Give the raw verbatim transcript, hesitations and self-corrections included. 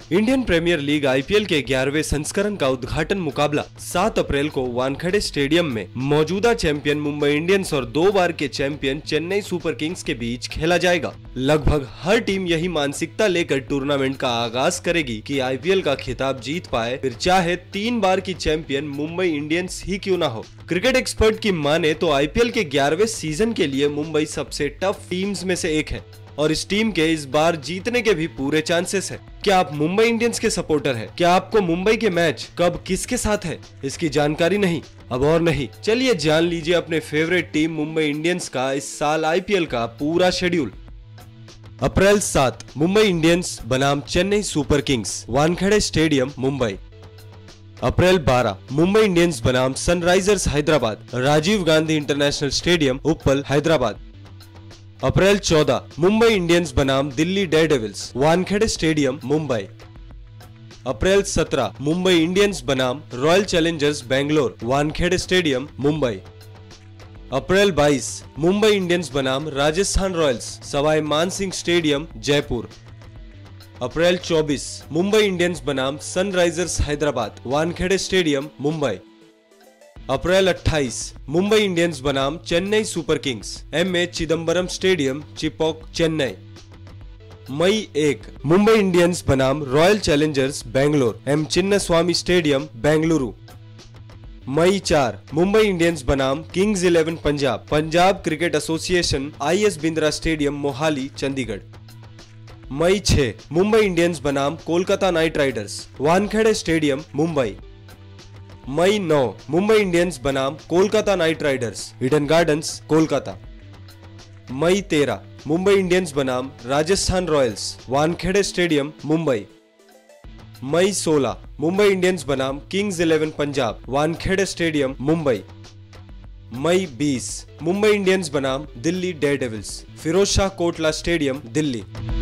Indian premiere league IPL के ग्यारहवें संस्करण का उद्घाटन मुकाबला सात अप्रैल को वानखेड़े स्टेडियम में मौजूदा चैंपियन मुंबई इंडियंस और दो बार के चैंपियन चेन्नई सुपर किंग्स के बीच खेला जाएगा। लगभग हर टीम यही मानसिकता लेकर टूर्नामेंट का आगाज करेगी कि आईपीएल का खिताब जीत पाए, फिर चाहे तीन बार की चैंपियन मुंबई इंडियंस ही क्यों ना हो। क्रिकेट एक्सपर्ट की माने तो आईपीएल के ग्यारहवें सीजन के लिए मुंबई सबसे टफ टीम्स में से एक है और इस टीम के इस बार जीतने के भी पूरे चांसेस है। क्या आप मुंबई इंडियंस के सपोर्टर हैं? क्या आपको मुंबई के मैच कब किसके साथ है इसकी जानकारी नहीं? अब और नहीं, चलिए जान लीजिए अपने फेवरेट टीम मुंबई इंडियंस का इस साल आईपीएल का पूरा शेड्यूल। अप्रैल सात, मुंबई इंडियंस बनाम Chennai super Kings, Wankhede stadium, Mumbai. अप्रैल बारह, मुंबई इंडियंस बनाम Sunrisers Hyderabad, Rajiv Gandhi international stadium, उप्पल, हैदराबाद। अप्रैल चौदह, मुंबई इंडियंस बनाम दिल्ली डेयरडेविल्स, वानखेड़े स्टेडियम, मुंबई। अप्रैल सत्रह, मुंबई इंडियंस बनाम royal Challengers Bangalore, Wankhede stadium, Mumbai. अप्रैल बाईस, मुंबई इंडियंस बनाम राजस्थान रॉयल्स, सवाई मानसिंह स्टेडियम, जयपुर। अप्रैल चौबीस, मुंबई इंडियंस बनाम सनराइजर्स हैदराबाद, वानखेड़े स्टेडियम, मुंबई। अप्रैल अट्ठाईस, मुंबई इंडियंस बनाम Chennai super Kings, M A Chidambaram stadium, Chepauk, Chennai. मई एक, मुंबई इंडियंस बनाम royal Challengers Bangalore, M Chinnaswamy stadium, Bengaluru. मई चार, मुंबई इंडियंस बनाम Kings eleven Punjab, Punjab cricket association, I S Bindra stadium, Mohali, Chandigarh. मई छह, मुंबई इंडियंस बनाम Kolkata night Riders, Wankhede stadium, Mumbai. मई नौ, मुंबई इंडियंस बनाम Kolkata night Riders, Eden gardens, Kolkata. मई तेरह, मुंबई इंडियंस बनाम राजस्थान रॉयल्स, वानखेड़े स्टेडियम, मुंबई। मई सोलह, मुंबई इंडियंस बनाम Kings eleven Punjab, Wankhede stadium, Mumbai. मई बीस, मुंबई इंडियंस बनाम दिल्ली डेयरडेविल्स, फिरोज शाह कोटला स्टेडियम, दिल्ली।